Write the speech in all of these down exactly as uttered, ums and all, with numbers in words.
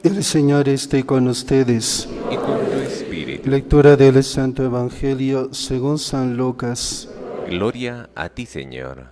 El Señor esté con ustedes. Y con tu espíritu. Lectura del Santo Evangelio según San Lucas. Gloria a ti, Señor.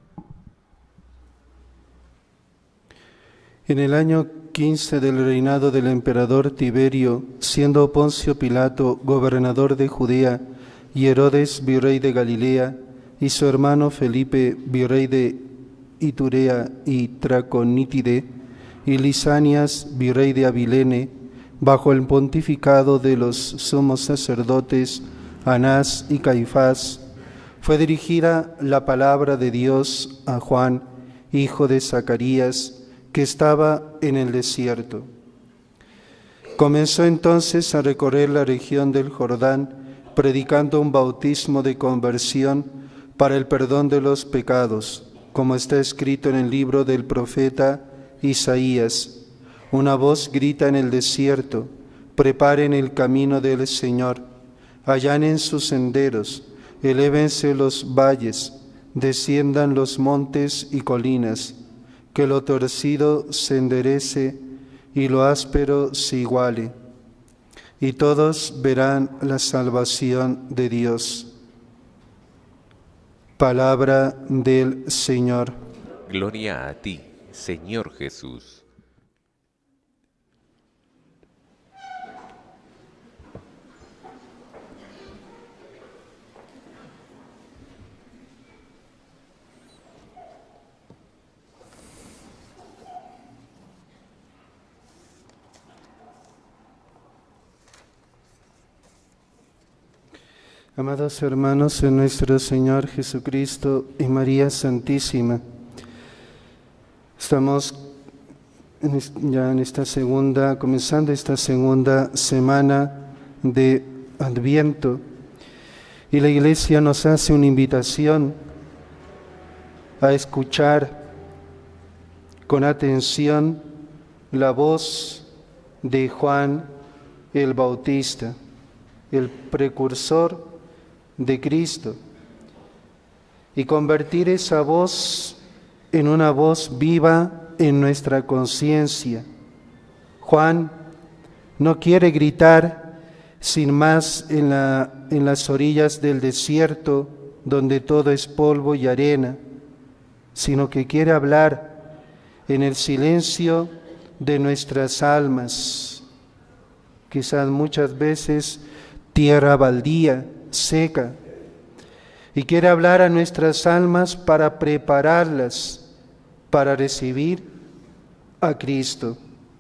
En el año quince del reinado del emperador Tiberio, siendo Poncio Pilato gobernador de Judea y Herodes virrey de Galilea y su hermano Felipe virrey de Iturea y Traconítide y Lisanias virrey de Abilene, bajo el pontificado de los sumos sacerdotes Anás y Caifás, fue dirigida la palabra de Dios a Juan, hijo de Zacarías, que estaba en el desierto. Comenzó entonces a recorrer la región del Jordán, predicando un bautismo de conversión para el perdón de los pecados, como está escrito en el libro del profeta Isaías. Una voz grita en el desierto: preparen el camino del Señor, allanen sus senderos, elévense los valles, desciendan los montes y colinas, que lo torcido se enderece y lo áspero se iguale, y todos verán la salvación de Dios. Palabra del Señor. Gloria a ti, Señor Jesús. Amados hermanos en nuestro Señor Jesucristo y María Santísima, estamos en est- ya en esta segunda, comenzando esta segunda semana de Adviento, y la Iglesia nos hace una invitación a escuchar con atención la voz de Juan el Bautista, el precursor de Cristo, y convertir esa voz en una voz viva en nuestra conciencia. Juan no quiere gritar sin más en, la, en las orillas del desierto donde todo es polvo y arena, sino que quiere hablar en el silencio de nuestras almas, quizás muchas veces tierra baldía, seca, y quiere hablar a nuestras almas para prepararlas para recibir a Cristo.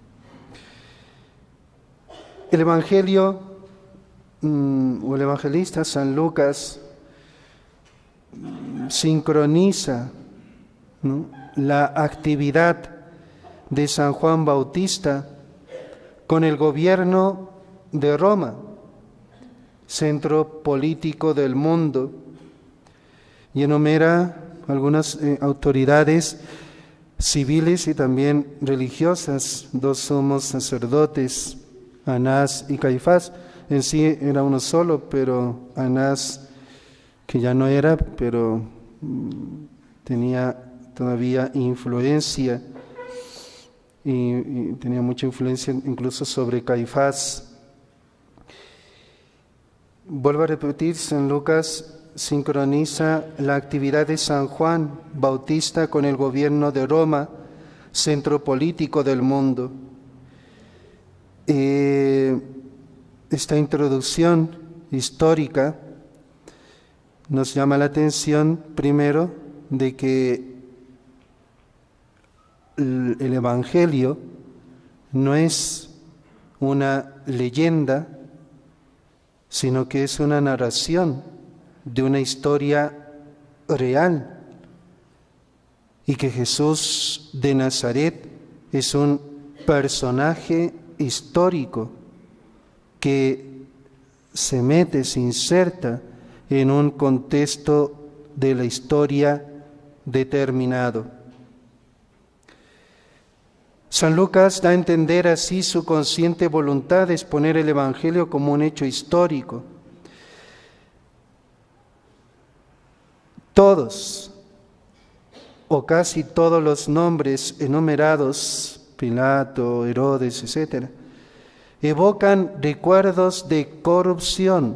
El Evangelio mmm, o el evangelista San Lucas mmm, sincroniza, ¿no?, la actividad de San Juan Bautista con el gobierno de Roma, centro político del mundo, y enumera algunas eh, autoridades civiles y también religiosas, dos sumos sacerdotes, Anás y Caifás. En sí era uno solo, pero Anás, que ya no era, pero mm, tenía todavía influencia, y, y tenía mucha influencia incluso sobre Caifás. Vuelvo a repetir, San Lucas sincroniza la actividad de San Juan Bautista con el gobierno de Roma, centro político del mundo. Eh, esta introducción histórica nos llama la atención, primero, de que el, el Evangelio no es una leyenda, sino que es una narración de una historia real, y que Jesús de Nazaret es un personaje histórico que se mete, se inserta en un contexto de la historia determinado. San Lucas da a entender así su consciente voluntad de exponer el Evangelio como un hecho histórico. Todos, o casi todos los nombres enumerados Pilato, Herodes, etcétera, evocan recuerdos de corrupción,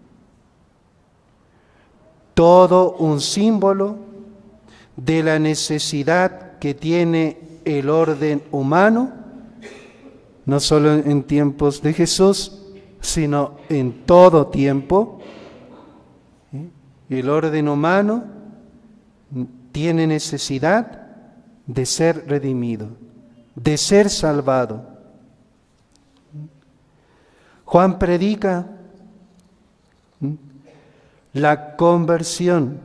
todo un símbolo de la necesidad que tiene el orden humano, no solo en tiempos de Jesús, sino en todo tiempo. El orden humano tiene necesidad de ser redimido, de ser salvado. Juan predica la conversión,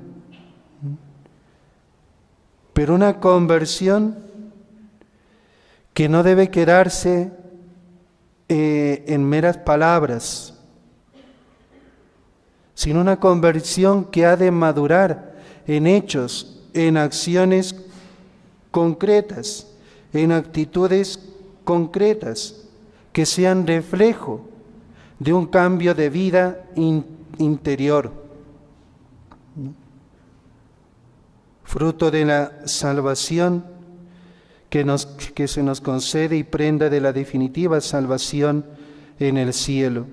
pero una conversión que no debe quedarse eh, en meras palabras, sino una conversión que ha de madurar en hechos, en acciones concretas, en actitudes concretas, que sean reflejo de un cambio de vida in, interior, fruto de la salvación que, nos, que se nos concede y prenda de la definitiva salvación en el cielo.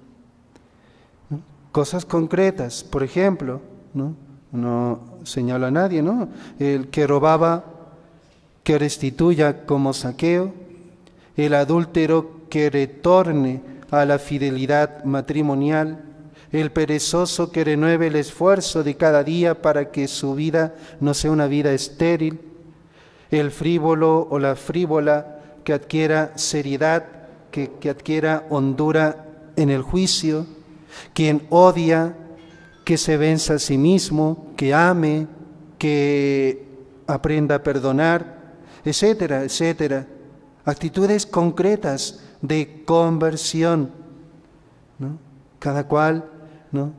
Cosas concretas, por ejemplo, no, no señalo a nadie, ¿no? El que robaba, que restituya como Zaqueo, el adúltero que retorne a la fidelidad matrimonial, el perezoso que renueve el esfuerzo de cada día para que su vida no sea una vida estéril, el frívolo o la frívola que adquiera seriedad, que, que adquiera hondura en el juicio, quien odia, que se venza a sí mismo, que ame, que aprenda a perdonar, etcétera, etcétera. Actitudes concretas de conversión, ¿no? Cada cual, ¿no?,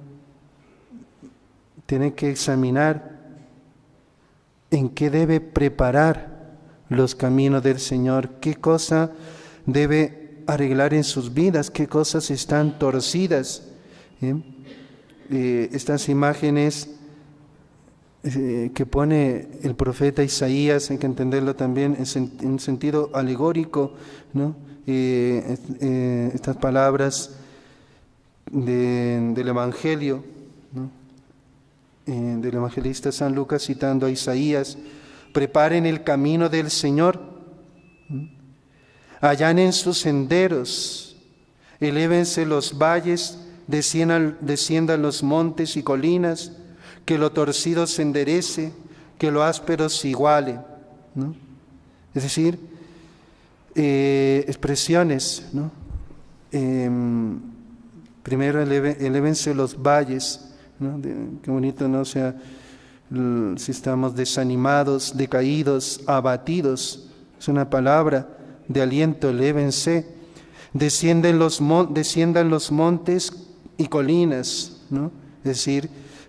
tiene que examinar en qué debe preparar los caminos del Señor, qué cosa debe arreglar en sus vidas, qué cosas están torcidas. ¿Eh? Eh, estas imágenes eh, que pone el profeta Isaías, hay que entenderlo también en, sen en sentido alegórico, ¿no? Eh, eh, estas palabras de, del Evangelio, ¿no?, eh, del evangelista San Lucas citando a Isaías: preparen el camino del Señor, ¿no?, allanen sus senderos, elévense los valles, desciendan, desciendan los montes y colinas, que lo torcido se enderece, que lo áspero se iguale, ¿no? Es decir, eh, expresiones, ¿no? Eh, primero eleve, elévense los valles, ¿no? De, qué bonito, ¿no? O sea, el, si estamos desanimados, decaídos, abatidos, es una palabra de aliento, elévense. Descienden los, mon, desciendan los montes y colinas, ¿no? Es decir,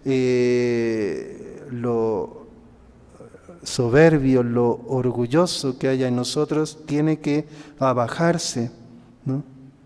eh, lo soberbio, lo orgulloso que haya en nosotros tiene que abajarse, ¿no?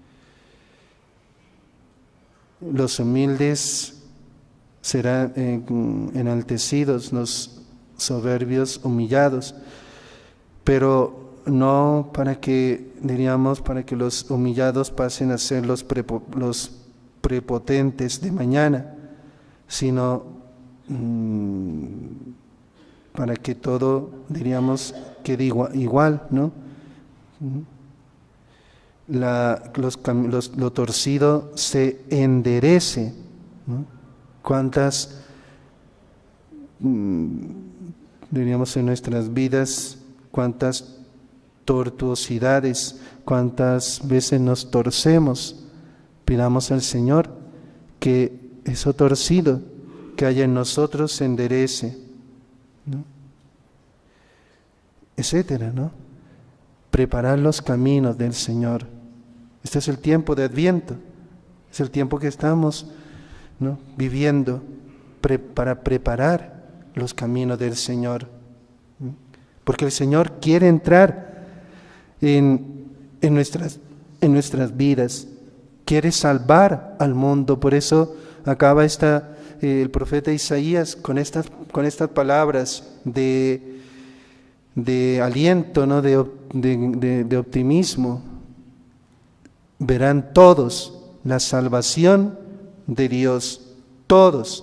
Los humildes serán eh, enaltecidos, los soberbios humillados, pero no para que, diríamos, para que los humillados pasen a ser los, prepo, los prepotentes de mañana, sino mmm, para que todo, diríamos, quede igual, igual, ¿no? La, los, los, lo torcido se enderece, ¿no? Cuántas, mmm, diríamos, en nuestras vidas, cuántas tortuosidades, cuántas veces nos torcemos. Pidamos al Señor que eso torcido que haya en nosotros se enderece, ¿no?, etcétera, ¿no? Preparar los caminos del Señor. Este es el tiempo de Adviento, es el tiempo que estamos, ¿no?, viviendo pre para preparar los caminos del Señor, ¿no?, porque el Señor quiere entrar en, en, nuestras, en nuestras vidas, quiere salvar al mundo. Por eso acaba esta, eh, el profeta Isaías con estas, con estas palabras de, de aliento, ¿no? de, de, de, de optimismo. Verán todos la salvación de Dios, todos.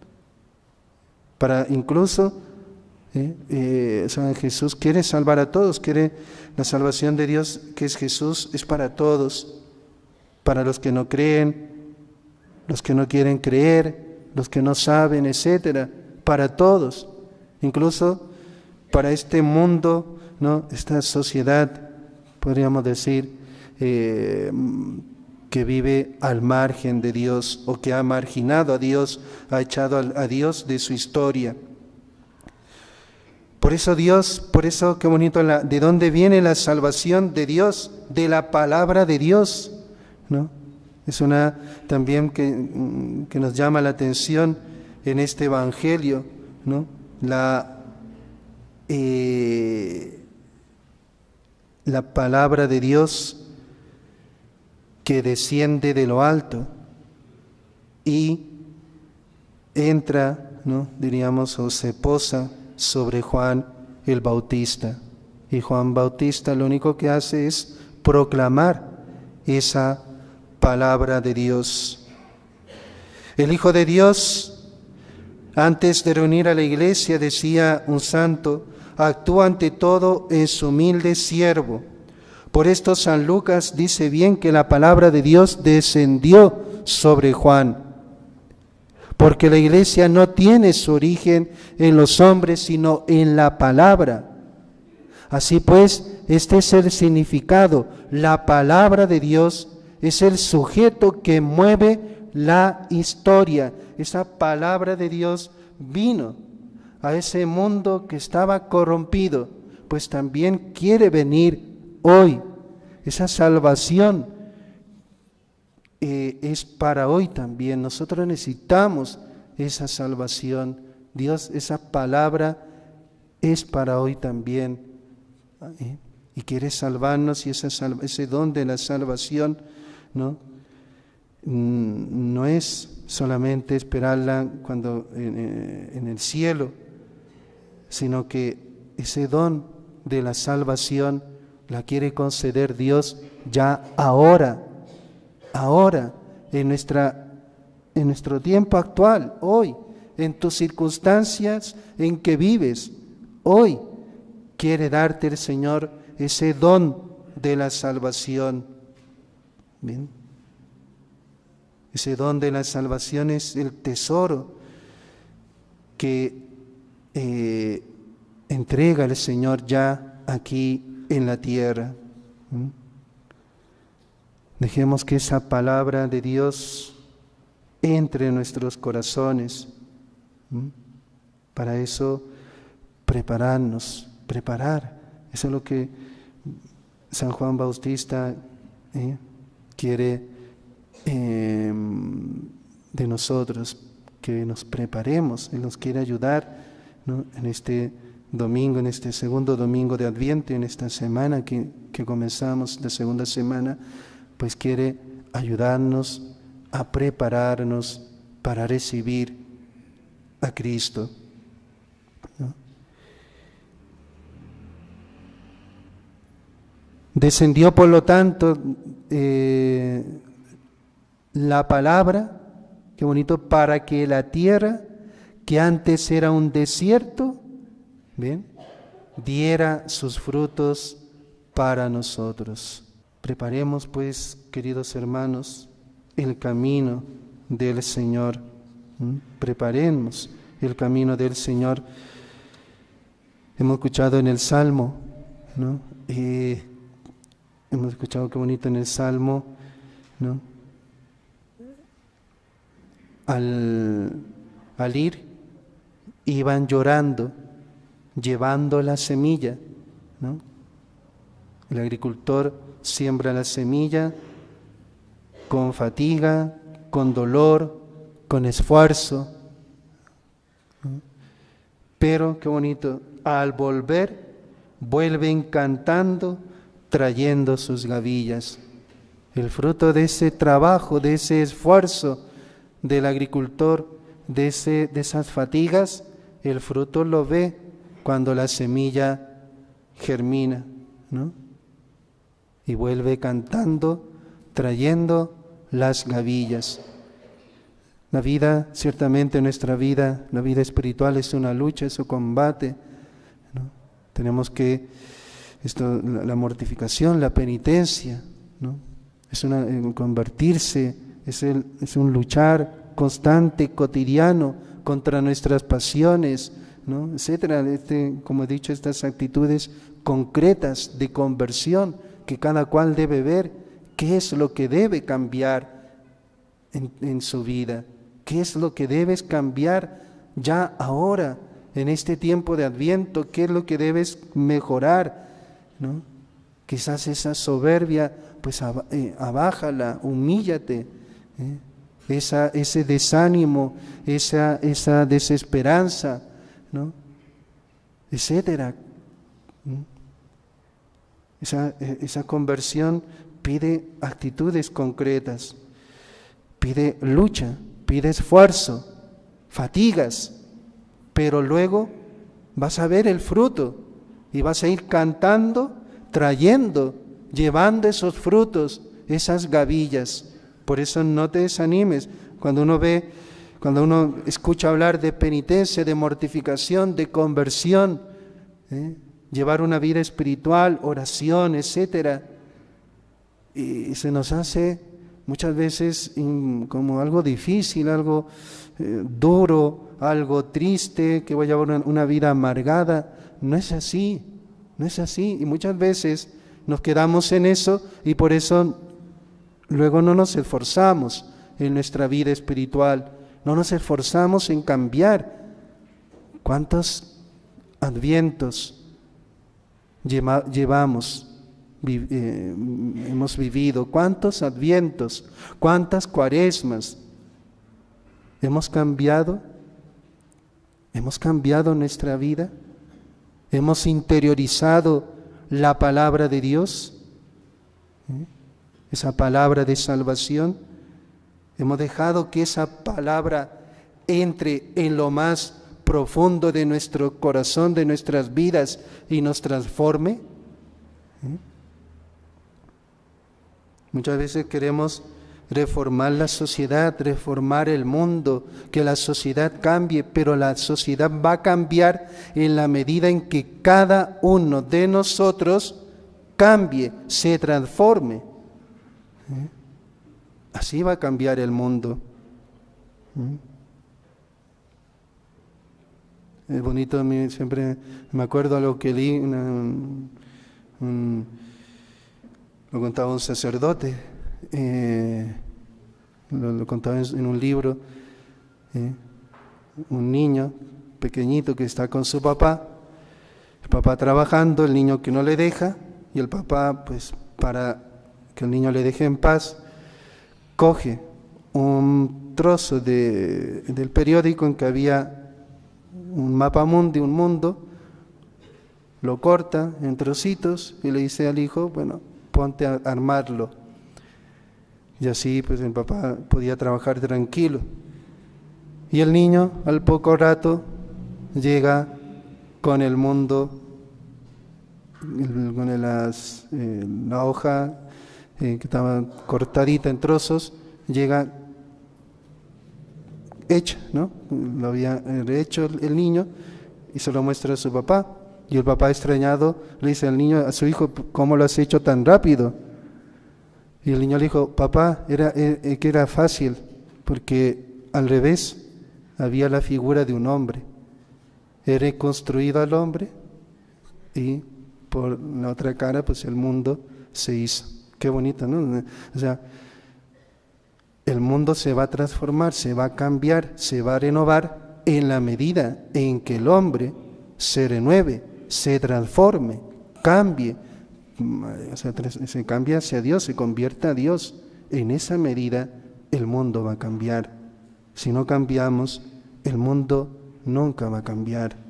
Para incluso, eh, eh, o sea, Jesús quiere salvar a todos, quiere la salvación de Dios, que es Jesús, es para todos, para los que no creen, los que no quieren creer, los que no saben, etcétera, para todos, incluso para este mundo, ¿no? Esta sociedad, podríamos decir, eh, que vive al margen de Dios o que ha marginado a Dios, ha echado a Dios de su historia. Por eso Dios, por eso qué bonito, la, ¿de dónde viene la salvación de Dios? De la palabra de Dios, ¿no? Es una también que, que nos llama la atención en este Evangelio, ¿no? La, eh, la palabra de Dios que desciende de lo alto y entra, ¿no? diríamos, o se posa sobre Juan el Bautista. Y Juan Bautista lo único que hace es proclamar esa palabra de Dios. El Hijo de Dios, antes de reunir a la iglesia, decía un santo, actúa ante todo en su humilde siervo. Por esto San Lucas dice bien que la palabra de Dios descendió sobre Juan, porque la iglesia no tiene su origen en los hombres, sino en la palabra. Así pues, este es el significado. La palabra de Dios es el sujeto que mueve la historia. Esa palabra de Dios vino a ese mundo que estaba corrompido, pues también quiere venir hoy. Esa salvación eh, es para hoy también. Nosotros necesitamos esa salvación. Dios, esa palabra es para hoy también. ¿Eh? Y quiere salvarnos, y esa salva, ese don de la salvación, ¿no? no es solamente esperarla cuando en, en el cielo, sino que ese don de la salvación la quiere conceder Dios ya ahora, ahora, en, nuestra, en nuestro tiempo actual, hoy, en tus circunstancias en que vives, hoy quiere darte el Señor ese don de la salvación. Bien. Ese don de la salvación es el tesoro que eh, entrega el Señor ya aquí en la tierra. ¿Mm? Dejemos que esa palabra de Dios entre en nuestros corazones. ¿Mm? Para eso, prepararnos, preparar. Eso es lo que San Juan Bautista eh, quiere eh, de nosotros, que nos preparemos. Él nos quiere ayudar, ¿no? En este domingo, en este segundo domingo de Adviento, en esta semana que, que comenzamos, la segunda semana, pues quiere ayudarnos a prepararnos para recibir a Cristo, ¿no? Descendió, por lo tanto, eh, la palabra, qué bonito, para que la tierra, que antes era un desierto, ¿bien?, diera sus frutos para nosotros. Preparemos, pues, queridos hermanos, el camino del Señor. ¿Mm? Preparemos el camino del Señor. Hemos escuchado en el Salmo, ¿no? Eh, hemos escuchado qué bonito en el Salmo, ¿no? Al, al ir, iban llorando, llevando la semilla, ¿no? El agricultor siembra la semilla con fatiga, con dolor, con esfuerzo, ¿no? Pero qué bonito, al volver, vuelven cantando, trayendo sus gavillas. El fruto de ese trabajo, de ese esfuerzo del agricultor, de, ese, de esas fatigas, el fruto lo ve cuando la semilla germina, ¿no? Y vuelve cantando, trayendo las gavillas. La vida, ciertamente nuestra vida, la vida espiritual es una lucha, es un combate, ¿no? Tenemos que, esto, la, la mortificación, la penitencia, ¿no? Es una, eh, convertirse, es, el, es un luchar constante, cotidiano, contra nuestras pasiones, ¿no? Etcétera. Este, como he dicho, estas actitudes concretas de conversión que cada cual debe ver qué es lo que debe cambiar en, en su vida, qué es lo que debes cambiar ya ahora, en este tiempo de Adviento, qué es lo que debes mejorar, ¿no? Quizás esa soberbia, pues ab eh, abájala, humíllate, ¿eh? Esa, ese desánimo, esa, esa desesperanza, ¿no? Etcétera. Esa, esa conversión pide actitudes concretas, pide lucha, pide esfuerzo, fatigas, pero luego vas a ver el fruto y vas a ir cantando, trayendo, llevando esos frutos, esas gavillas. Por eso no te desanimes cuando uno ve, cuando uno escucha hablar de penitencia, de mortificación, de conversión, ¿eh? Llevar una vida espiritual, oración, etcétera. Y se nos hace muchas veces como algo difícil, algo eh, duro, algo triste, que voy a llevar una, una vida amargada. No es así, no es así. Y muchas veces nos quedamos en eso y por eso luego no nos esforzamos en nuestra vida espiritual, no nos esforzamos en cambiar. ¿Cuántos advientos lleva, llevamos, vi, eh, hemos vivido? ¿Cuántos advientos? ¿Cuántas cuaresmas? ¿Hemos cambiado? ¿Hemos cambiado nuestra vida? ¿Hemos interiorizado la palabra de Dios? ¿Eh? Esa palabra de salvación. Hemos dejado que esa palabra entre en lo más profundo de nuestro corazón, de nuestras vidas y nos transforme. ¿Eh? Muchas veces queremos reformar la sociedad, reformar el mundo, que la sociedad cambie, pero la sociedad va a cambiar en la medida en que cada uno de nosotros cambie, se transforme. ¿Eh? Así va a cambiar el mundo. ¿Eh? Es bonito, a mí siempre me acuerdo a lo que leí, una, un, un, lo contaba un sacerdote, eh, lo, lo contaba en, en un libro, eh, un niño pequeñito que está con su papá, el papá trabajando, el niño que no le deja, y el papá, pues para que el niño le deje en paz, coge un trozo de, del periódico en que había un mapa mundi, un mundo, lo corta en trocitos y le dice al hijo, bueno, ponte a armarlo. Y así pues el papá podía trabajar tranquilo. Y el niño al poco rato llega con el mundo, con las, eh, la hoja eh, que estaba cortadita en trozos, llega hecha, ¿no? Lo había hecho el niño y se lo muestra a su papá. Y el papá extrañado le dice al niño, a su hijo, ¿cómo lo has hecho tan rápido? Y el niño le dijo, papá, era, era, que era fácil, porque al revés había la figura de un hombre. He reconstruido al hombre y por la otra cara pues el mundo se hizo. Qué bonito, ¿no? O sea, el mundo se va a transformar, se va a cambiar, se va a renovar en la medida en que el hombre se renueve, se transforme, cambie, o sea, se cambie hacia Dios, se convierta a Dios. En esa medida el mundo va a cambiar. Si no cambiamos, el mundo nunca va a cambiar.